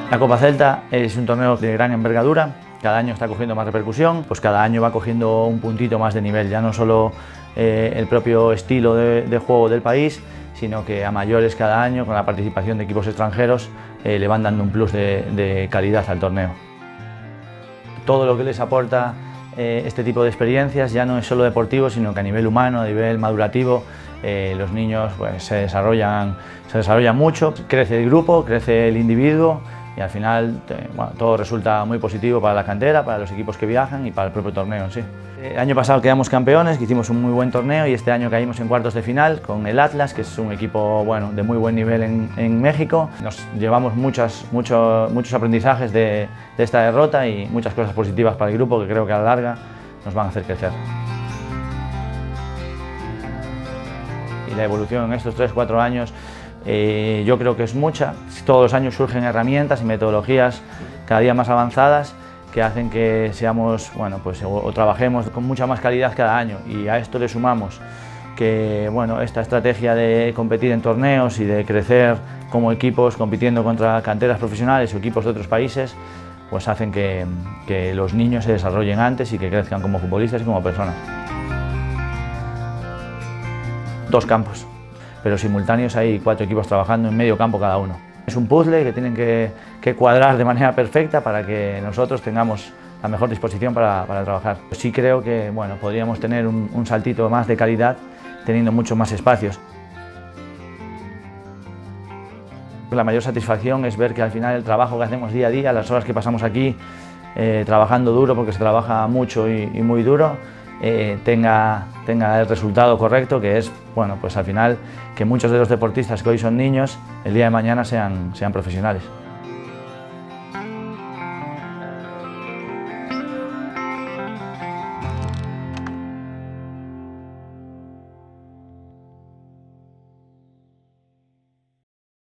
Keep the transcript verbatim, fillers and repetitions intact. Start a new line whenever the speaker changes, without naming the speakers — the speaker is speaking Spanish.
La Copa Celta es un torneo de gran envergadura, cada año está cogiendo más repercusión, pues cada año va cogiendo un puntito más de nivel, ya no solo eh, el propio estilo de, de juego del país, sino que a mayores cada año, con la participación de equipos extranjeros, eh, le van dando un plus de, de calidad al torneo. Todo lo que les aporta eh, este tipo de experiencias ya no es solo deportivo, sino que a nivel humano, a nivel madurativo, eh, los niños pues, se, desarrollan, se desarrollan mucho, crece el grupo, crece el individuo y al final eh, bueno, todo resulta muy positivo para la cantera, para los equipos que viajan y para el propio torneo en sí. El año pasado quedamos campeones, que hicimos un muy buen torneo, y este año caímos en cuartos de final con el Atlas, que es un equipo bueno, de muy buen nivel en, en México. Nos llevamos muchas, mucho, muchos aprendizajes de, de esta derrota y muchas cosas positivas para el grupo que creo que a la larga nos van a hacer crecer. Y la evolución en estos tres cuatro años eh, yo creo que es mucha. Todos los años surgen herramientas y metodologías cada día más avanzadas que hacen que seamos, bueno, pues, o, o trabajemos con mucha más calidad cada año, y a esto le sumamos que bueno, esta estrategia de competir en torneos y de crecer como equipos compitiendo contra canteras profesionales o equipos de otros países, pues hacen que, que los niños se desarrollen antes y que crezcan como futbolistas y como personas. Dos campos, pero simultáneos hay cuatro equipos trabajando en medio campo cada uno. Es un puzzle que tienen que, que cuadrar de manera perfecta para que nosotros tengamos la mejor disposición para, para trabajar. Sí creo que bueno, podríamos tener un, un saltito más de calidad teniendo muchos más espacios. La mayor satisfacción es ver que al final el trabajo que hacemos día a día, las horas que pasamos aquí eh, trabajando duro, porque se trabaja mucho y, y muy duro, eh, tenga, tenga el resultado correcto, que es bueno, pues al final que muchos de los deportistas que hoy son niños, el día de mañana sean, sean profesionales.